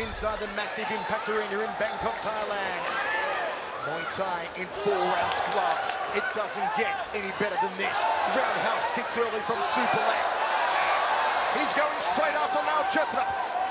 inside the massive Impact Arena in Bangkok, Thailand. Muay Thai in 4-ounce gloves. It doesn't get any better than this. Roundhouse kicks early from Superlek. He's going straight after Lao Chetra.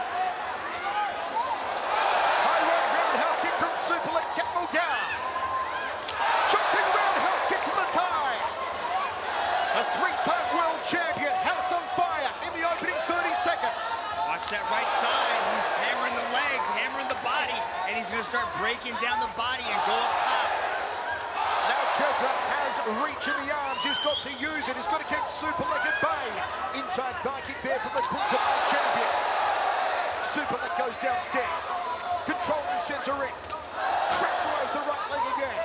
High roundhouse kick from Superlek Kiatmoo9. Jumping roundhouse kick from the Thai. A 3-time world champion, house on fire in the opening 30 seconds. Watch that right side. He's hammering the legs, hammering the body, and he's going to start breaking down the body and go up top. Now Chetra has reach in the arms. He's got to use it. He's got to keep Superlek at bay. Inside thigh kick there from the Kiatmoo9 champion. Superlek goes downstairs. Controlling center in. Tracks away with the right leg again.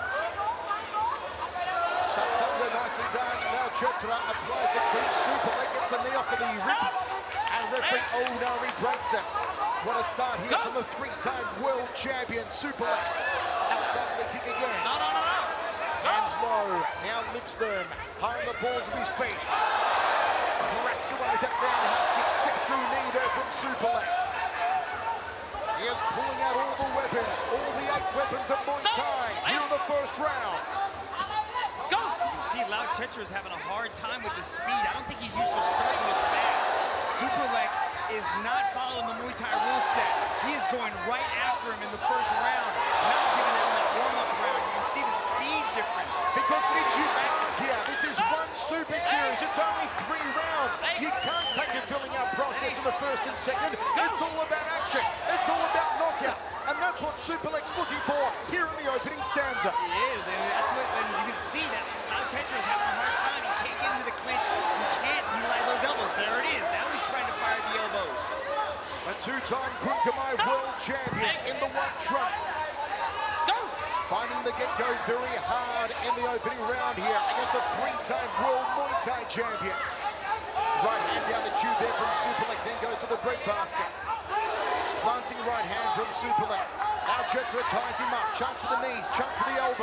Tucks under, nicely done. Now Chetra applies a clean. Superlek gets a knee off to the ribs. And referee, oh no, he breaks them. What a start here from the 3-time world champion, Superlek. Outside the kick again. Hands low, now lifts them. High on the balls of his feet. Cracks away with that roundhouse kick. Step through knee there from Superlek. He is pulling out all the weapons, all the 8 weapons of Muay Thai here in the first round. You can see Lao Chetra is having a hard time with the speed. I don't think he's used to starting this fast. Superlek is not following the Muay Thai rule set. He is going right after him in the first round, not giving him that warm-up round. You can see the speed difference. Because mid-year, this is one super series. It's only 3 rounds. You can't take a filling out process in the first and second. It's all about action. It's all about knockout. And that's what Superlek's looking for here in the opening stanza. He is, and that's what, and you can see that Lao Chetra is having a hard time. He can't get into the clinch. He can't utilize those elbows. There it is. Now he's trying to fire the elbows. A 2-time Kiatmoo9 world champion in the white trunks. Finding the get-go very hard in the opening round here against a 3-time world Muay Thai champion. Right hand down the tube there from Superlek, then goes to the breadbasket. Planting right hand from Superlek. Now Chetra ties him up, chunks for the knees, chunks for the elbow.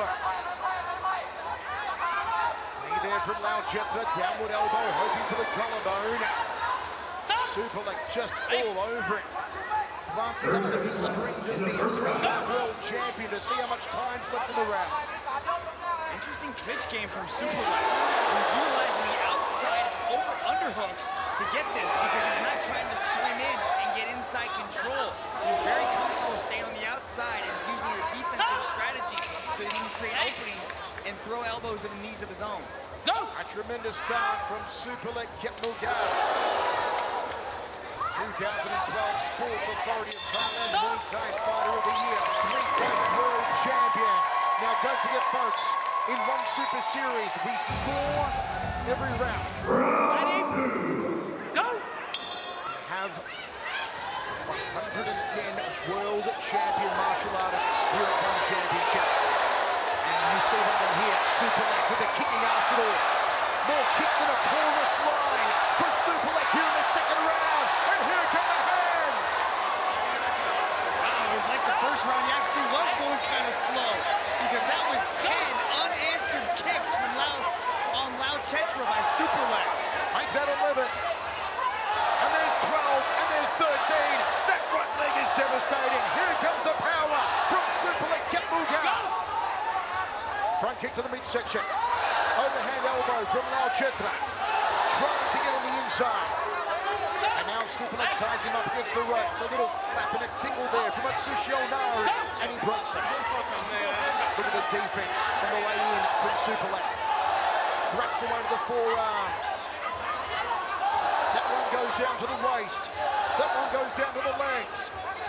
Knee there from Lao Chetra, downward elbow, hoping for the collarbone. Superlek just all over it. Glances up to his screen as the 3-time world champion to see how much time's left in the round. Interesting clinch game from Superlek. He's utilizing the outside underhooks to get this because he's not trying to swim in and get inside control. He's very comfortable staying on the outside and using a defensive strategy so that he can create openings and throw elbows and knees of his own. A tremendous start from Superlek Kiatmoo9. 2012 Sports Authority of Thailand Muay Thai Fighter of the Year, 3-time world champion. Now don't forget folks, in one super series we score every round. Ready, go! We have 110 world champion martial artists here at One Championship. And you see one of them here, Superlek with a kicking arsenal. More kick than a porous line for Superlek here in the second round. And here come the hands. Wow, it was like the first round he actually was going kind of slow because that was 10 unanswered kicks from Lao Chetra by Superlek. Make that 11. And there's 12, and there's 13. That right leg is devastating. Here comes the power from Superlek Kiatmoo9. Front kick to the midsection. Overhand elbow from Lao Chetra. Trying to get on the inside. And now Superlek ties him up against the ropes. A little slap and a tingle there from Kiatmoo9. And he breaks them. Look at the defense on the way in from Superlek. Cracks away to the forearms. That one goes down to the waist. That one goes down to the legs.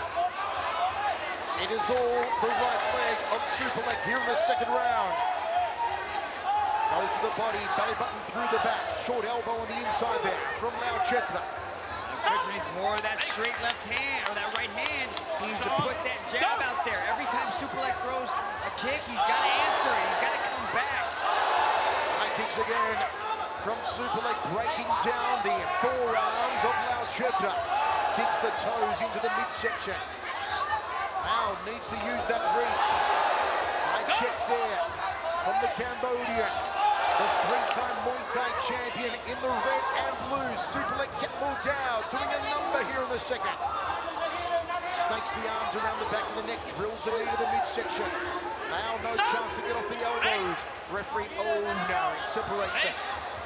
It is all the right leg of Superlek here in the second round. Goes to the body, belly button through the back. Short elbow on the inside there from Lao Chetra. Chetra needs more of that straight left hand, or that right hand. He needs to put that jab out there. Every time Superlek throws a kick, he's got to answer it. He's got to come back. High kicks again from Superlek, breaking down the forearms of Lao Chetra. Digs the toes into the midsection. Now needs to use that reach. High check there from the Cambodian. The 3-time Muay Thai champion in the red and blue, Superlek Kiatmoo9, doing a number here in the second. snakes the arms around the back of the neck, drills it into the midsection. Now no chance to get off the elbows. Referee O'Neill separates them.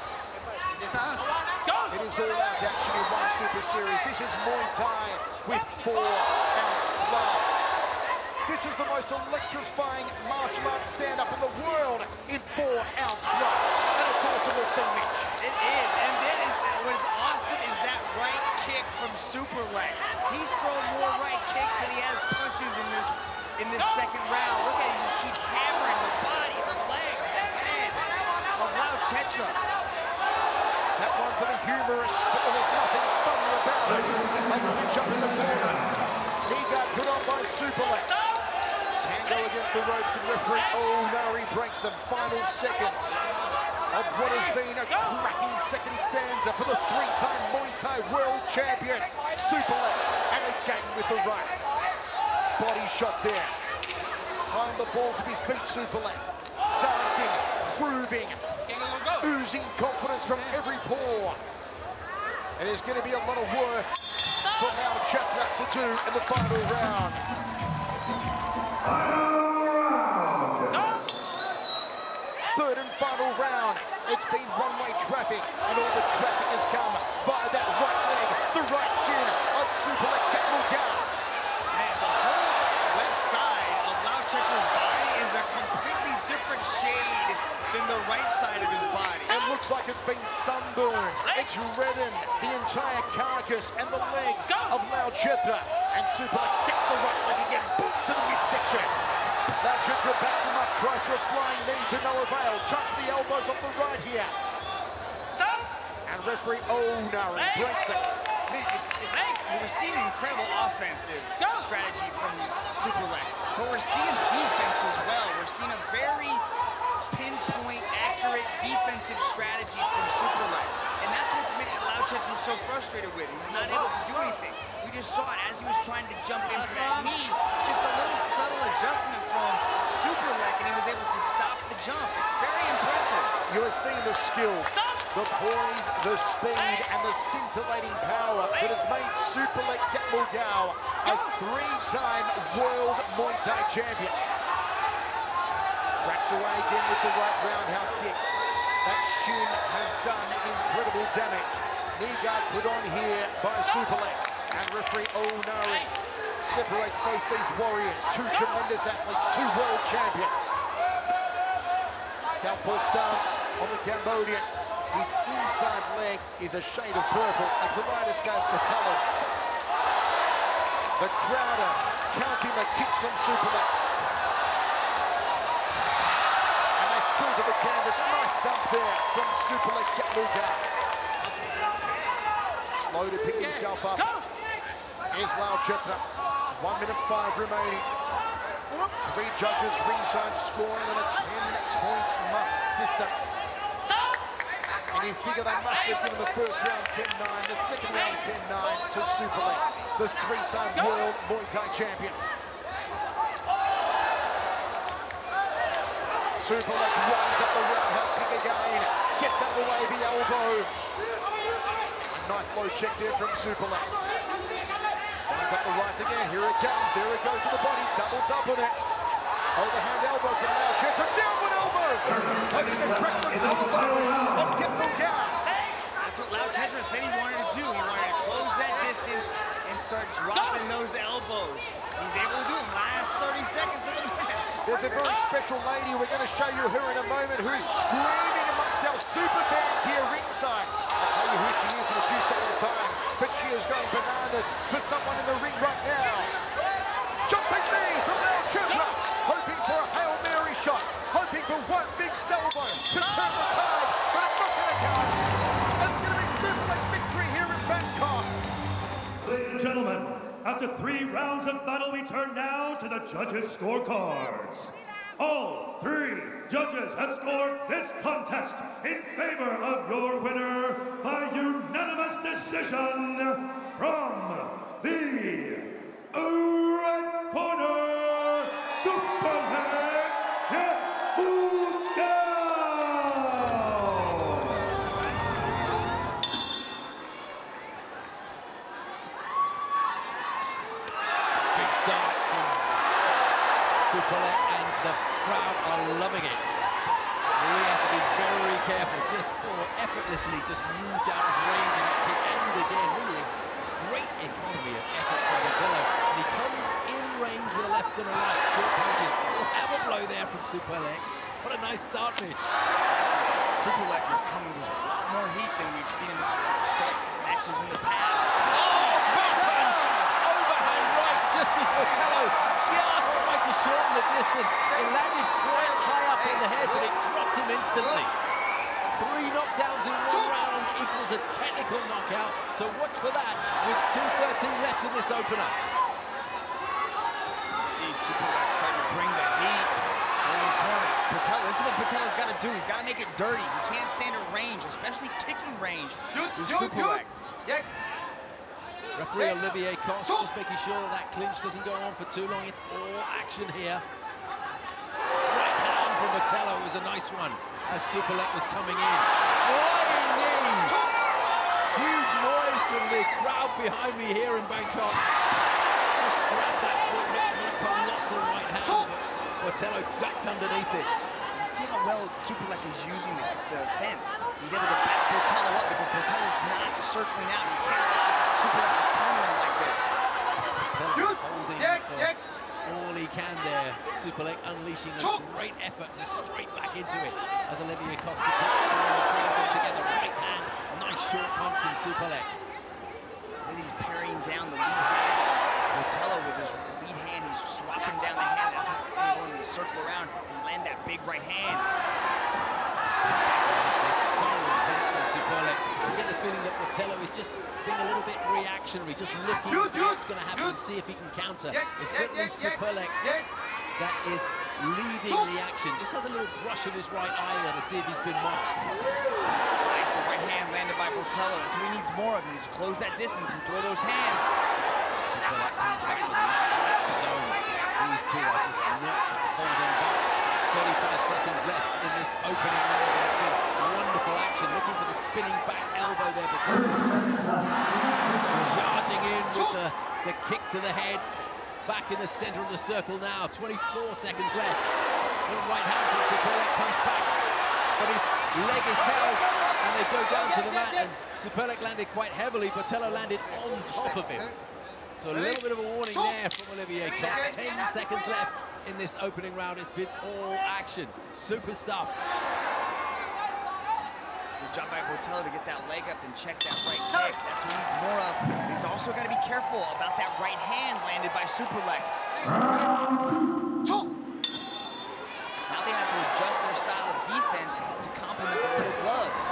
It is all-out action in one Super Series. This is Muay Thai with 4-ounce gloves. This is the most electrifying martial arts stand-up in the world in 4-ounce gloves. And it's awesome to see, Mitch. It is, and then what is awesome is that right kick from Superlek. He's thrown more right kicks than he has punches in this second round. Look at it, he just keeps hammering the body, the legs, the head of Kiatmoo9’s. That one to the humorous, but there was nothing funny about it. Like the jump in the corner. Knee guard put on by Superlek. Tango against the ropes, and referee O'Neill breaks them. Final seconds of what has been a cracking second stanza for the three-time Muay Thai world champion, Superlek. And again with the right. Body shot there. High on the balls of his feet, Superlek. Dancing, grooving, oozing confidence from every pore. And there's going to be a lot of work for Kiatmoo9’ to do in the final round. Third and final round. It's been one-way traffic, and all the traffic has come via that right leg, the right shin of Superlek Kiatmoo9’s. Man, the whole left side of Kiatmoo9’s body is a completely different shade than the right side of his body. It looks like it's been sunburned. It's reddened the entire carcass and the legs of Kiatmoo9’s. And Superlek sets the right leg again, boom, to the midsection. Kiatmoo9’ backs him up, tries for a flying knee to no avail. Chucks the elbows off the right here. And referee O'Neill breaks it. We're seeing incredible offensive strategy from Superlek, but we're seeing defense as well. We're seeing a very pinpoint, accurate defensive strategy from Superlek. And that's what's made Kiatmoo9’ so frustrated with. He's not able to do anything. We just saw it as he was trying to jump in for that knee. Just a little subtle adjustment from Superlek, and he was able to stop the jump. It's very impressive. You are seeing the skill, the poise, the speed, and the scintillating power that has made Superlek Kiatmoo9’ a three-time world Muay Thai champion. Racks away again with the right roundhouse kick. That shin has done incredible damage. Knee guard put on here by Superlek. And referee O'Neill separates both these warriors. Two tremendous athletes, two world champions. Southpaw stance on the Cambodian. His inside leg is a shade of purple, a kaleidoscope of colours. The crowd counting the kicks from Superlek. And they spill to the canvas. Nice dump there from Superlek Kiatmoo9’. Slow to pick himself up. Here's Kiatmoo9’. 1 minute 5 remaining. 3 judges ringside scoring on a 10-point must system. And you figure they must have given the first round 10-9, the second round 10-9 to Superlek, the three-time world Muay Thai champion. Superlek winds up the roundhouse kick again, gets out of the way of the elbow. A nice low check there from Superlek. Winds up the right again, here it comes, there it goes to the body, doubles up on it. Overhand elbow from Kiatmoo9’, downward elbow! Hoping to crack the collarbone of Kiatmoo9’. That's what Kiatmoo9’ said he wanted to do. He wanted to close that distance and start dropping those elbows. He's able to do it in the last 30 seconds of the match. There's a very special lady, we're going to show you her in a moment, who is screaming amongst our super fans here ringside. I'll tell you who she is in a few seconds' time, but she is going bananas for someone in the ring right now. Jumping knee from Kiatmoo9’, hoping for a Hail Mary shot, hoping for one big salvo to turn the tide, but it's not going to come. It's going to be Superlek victory here in Bangkok. Ladies and gentlemen, after 3 rounds of battle, we turn now to the judges' scorecards. All 3 judges have scored this contest in favor of your winner by unanimous decision from the red corner, Superlek Kiatmoo9’s. Superlek, and the crowd are loving it. Really has to be very careful, just effortlessly just moved out of range of that kick, and again, really a great economy of effort from Botelho. And he comes in range with a left and a right, short punches. We'll have a blow there from Superlek. What a nice start, Mitch. Superlek is coming with a lot more heat than we've seen in strike matches in the past. Overhand right, just as Botelho just tried to shorten the distance. It landed quite high up on the head, but it dropped him instantly. 3 knockdowns in 1 round equals a technical knockout, so watch for that with 2:13 left in this opener. See Superlek starting to bring the heat. Botelho, this is what Botelho's got to do. He's got to make it dirty. He can't stand at range, especially kicking range with Superlek. Referee Olivier Coste just making sure that that clinch doesn't go on for too long. It's all action here. Right hand from Botelho was a nice one as Superlek was coming in. Flying knee. Huge noise from the crowd behind me here in Bangkok. Just grabbed that foot, looked for a colossal right hand, but Botelho ducked underneath it. See how well Superlek is using the fence. He's able to back Botelho up because Botelho's not circling out. He can't allow Superlek to corner him like this. Botelho holding for all he can there. Superlek unleashing a great effort and straight back into it as Olivier Coste brings them together. Right hand, nice short punch from Superlek. And he's parrying down the lead hand of Botelho with his lead hand. He's swapping down the hand. That's what's enabling him to circle around and land that big right hand. This is so intense from Superlek. You get the feeling that Botelho is just being a little bit reactionary, just looking for what's going to happen and see if he can counter. It's certainly Superlek that is leading the action. Just has a little brush of his right eye there to see if he's been marked. Nice, the right hand landed by Botelho. That's what he needs more of. He needs to close that distance and throw those hands. Superlek comes back with his own. These two are just not holding back. 35 seconds left in this opening round. It's been wonderful action. Looking for the spinning back elbow there, Botelho. Charging in with the kick to the head. Back in the center of the circle now. 24 seconds left. The right hand from Superlek comes back, but his leg is held, and they go down to the mat, and Superlek landed quite heavily. Botelho landed on top of him. So a little bit of a warning there from Olivier Coste. 10 seconds left in this opening round. It's been all action. Super stuff. Good job by Botelho to get that leg up and check that right kick. That's what he needs more of. But he's also got to be careful about that right hand landed by Superlek. Now they have to adjust their style of defense to complement the little gloves.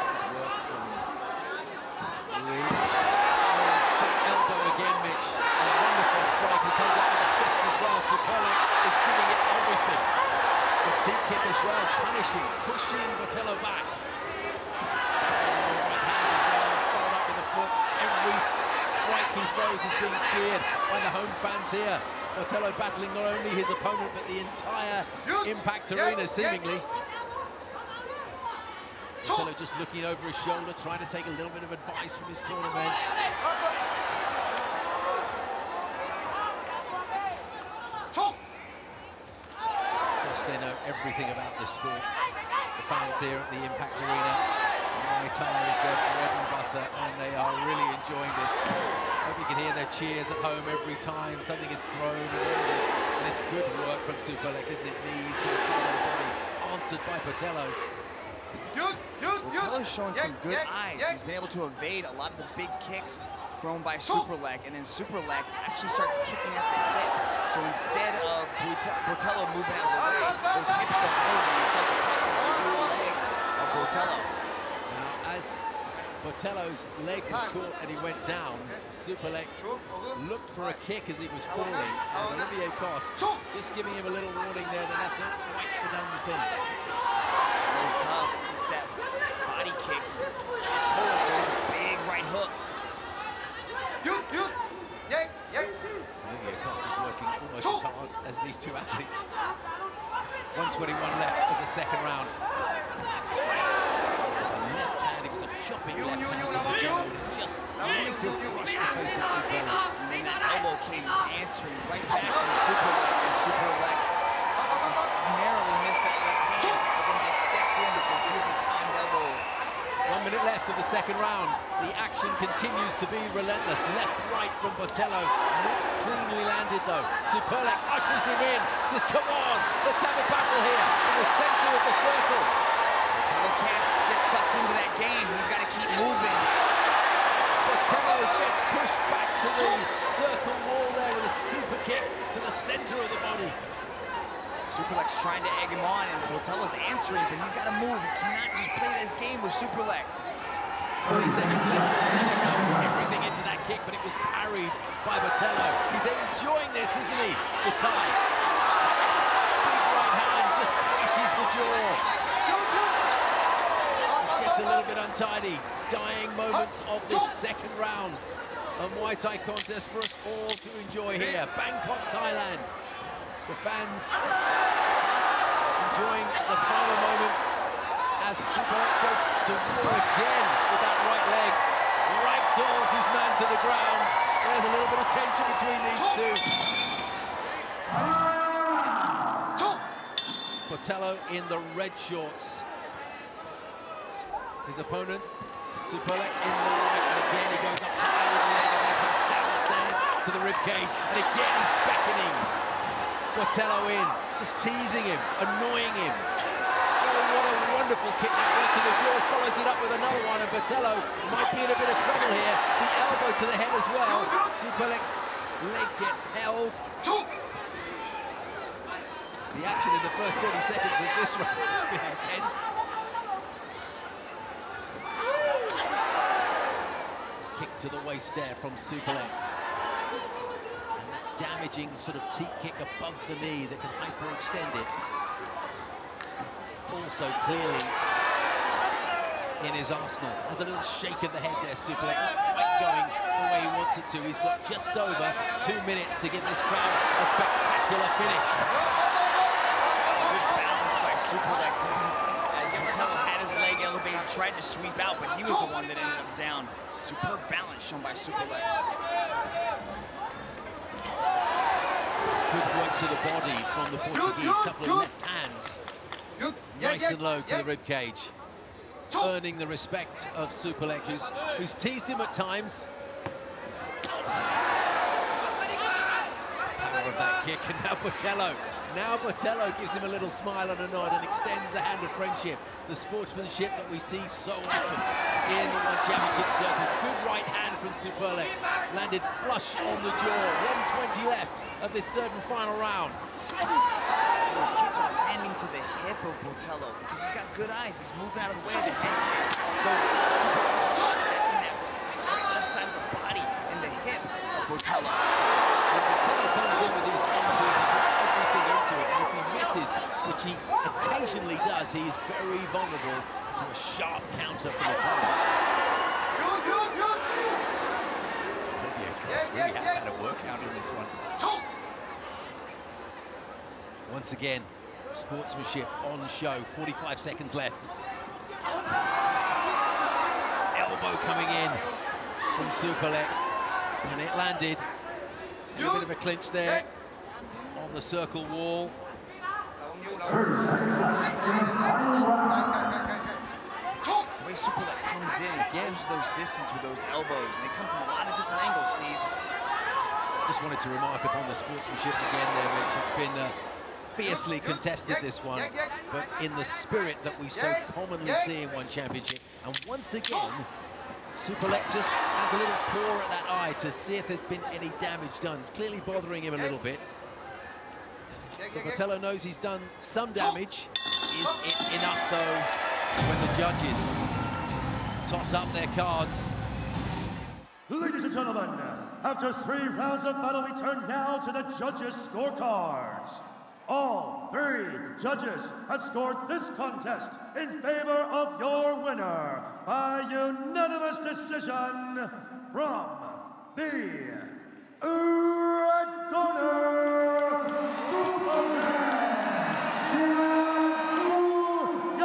Elbow again, Mitch. A wonderful strike. He comes up with a fist as well. Superlek is giving it everything. The teep kick as well, punishing, pushing Botelho back. Right hand as well, followed up with the foot. Every strike he throws is being cheered by the home fans here. Botelho battling not only his opponent, but the entire Impact Arena, seemingly. Botelho just looking over his shoulder, trying to take a little bit of advice from his corner man. Of course, they know everything about this sport. The fans here at the Impact Arena, Muay Thai is their bread and butter, and they are really enjoying this. Hope you can hear their cheers at home every time something is thrown and landed. And it's good work from Superlek, isn't it? Knees to the side of the body, answered by Botelho. Botelho's showing some good eyes. He's been able to evade a lot of the big kicks thrown by Superlek, and then Superlek actually starts kicking at the hip. So instead of Botelho moving out of the way, those hips don't move, and he starts attacking the leg of Botelho. Now, as Botelho's leg was caught and he went down, Superlek looked for a kick as he was falling, and Olivier Coste just giving him a little warning there that that's not quite the done thing. Botelho's tough. It's that body kick. It's forward, there's a big right hook. Olivier Coste is working almost as hard as these two athletes. 1:21 left of the second round. With a left hand, it was a chopping left hand of Botelho, and it just wanted to brush the face of Superlek. And then that elbow came answering right back from Superlek, and Superlek minute left of the second round. The action continues to be relentless. Left, right from Botelho. Not cleanly landed, though. Superlek ushers him in. Says, come on, let's have a battle here in the center of the circle. Botelho can't get sucked into that game. He's got to keep moving. Botelho gets pushed back to the circle wall there with a super kick to the center of the body. Superlek's trying to egg him on, and Botelho's answering, but he's got to move. He cannot just play this game with Superlek. 30 seconds left in the second round. Everything into that kick, but it was parried by Botelho. He's enjoying this, isn't he? The tie. Big right hand just brushes the jaw. Just gets a little bit untidy. Dying moments of this second round. A Muay Thai contest for us all to enjoy here. Bangkok, Thailand. The fans enjoying the final moments as Superlek goes to war again with that right leg. Ragdolls his man to the ground. There's a little bit of tension between these two. Botelho in the red shorts. His opponent, Superlek, in the white, and again he goes up high with the leg and then comes downstairs to the ribcage, and again he's beckoning Botelho in, just teasing him, annoying him. Oh, what a wonderful kick that was to the jaw, follows it up with another one, and Botelho might be in a bit of trouble here. The elbow to the head as well. Superlek's leg gets held. The action in the first 30 seconds of this round has been intense. Kick to the waist there from Superlek. Damaging sort of teep kick above the knee that can hyperextend it. Also clearly in his arsenal. Has a little shake of the head there, Superlek. Not quite going the way he wants it to. He's got just over 2 minutes to give this crowd a spectacular finish. Good balance by Superlek. As Botelho had his leg elevated, tried to sweep out, but he was the one that ended up down. Superb balance shown by Superlek. Good work to the body from the Portuguese, couple of left hands. Nice and low to the ribcage. Earning the respect of Superlek, who's teased him at times. Power of that kick, and now Botelho. Now Botelho gives him a little smile and a nod and extends the hand of friendship. The sportsmanship that we see so often in the One Championship circle. Good right hand from Superlek. Landed flush on the jaw. 1:20 left of this third and final round. So those kicks are landing to the hip of Botelho because he's got good eyes. He's moving out of the way of the head kick. So Superlek's attacking that right left side of the body and the hip of Botelho. When Botelho comes in with his one-twos, he puts everything into it, and if he misses, which he occasionally does, he is very vulnerable to a sharp counter from the top. Olivia Cost really has had a workout in this one. Once again, sportsmanship on show. 45 seconds left. Elbow coming in from Superlek, and it landed. A bit of a clinch there on the circle wall. The way Superlek comes in, it gives those distance with those elbows, and they come from a lot of different angles, Steve. Just wanted to remark upon the sportsmanship again there, Mitch. It's been fiercely contested, this one, but in the spirit that we so commonly see in One Championship. And once again, Superlek just has a little paw at that eye to see if there's been any damage done. It's clearly bothering him a little bit. So Botelho knows he's done some damage. Is it enough, though, when the judges tot up their cards? Ladies and gentlemen, after 3 rounds of battle, we turn now to the judges' scorecards. All 3 judges have scored this contest in favor of your winner by unanimous decision from the red corner, Superlek Kiatmoo9.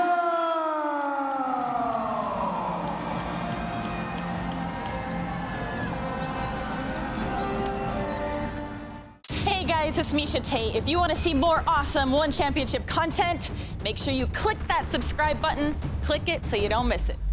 Hey guys, it's Misha Tate. If you want to see more awesome One Championship content, make sure you click that subscribe button. Click it so you don't miss it.